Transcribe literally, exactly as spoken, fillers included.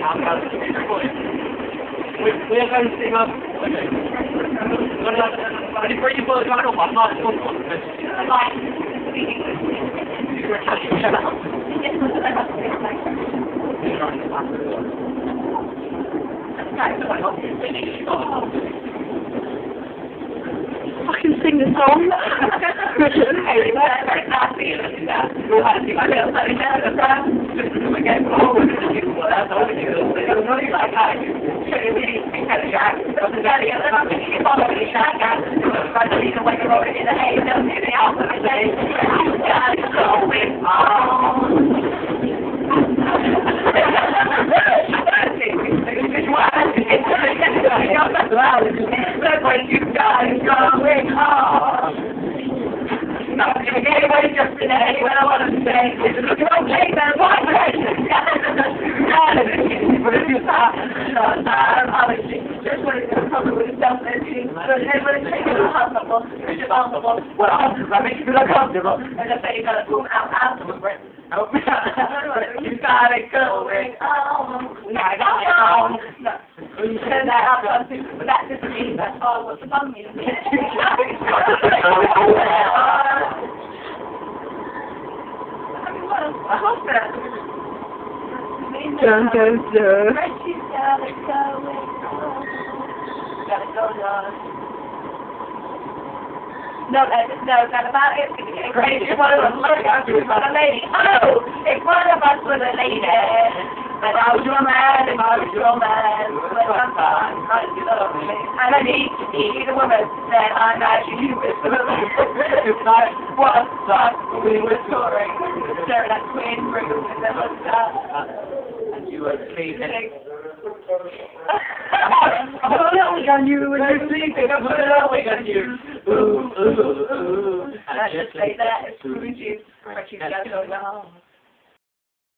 Kuya Carlos, di ba? Ready for you po, ano ba? Mga sponsor. Fucking sing the song. That's what you guys going on. Not going to get away just today. What I want to say is look at all take that vibration. But if you stop, apology. Just when it's coming with self-esteem. But then when it's taken to the hospital, it's just hospital. Well, I make you feel uncomfortable. And just say you got to boom out afterwards. You got it going on. You got it going on. You said that out loud too, but that just means that's all what's above me. I hope that. Dun, dun, dun. You got it going on. Got it going on. No, that, no, not about it. It's great. It's one of us learning how to do about a lady. Oh, it's one of us with a lady. But I was your man, if I was your man. But sometimes I do love me. And I need to be the woman that I'm actually with. If I was like we were touring, sharing that twin room, and then looked up, and you were sleeping. I put a little wig on you when you're sleeping. I put a little wig on you. Ooh, ooh, ooh. And I just say that it's true to you. But you got to go home.